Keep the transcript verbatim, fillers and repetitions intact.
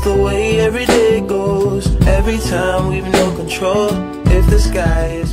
the way every day goes. Every time we've no control. If the sky is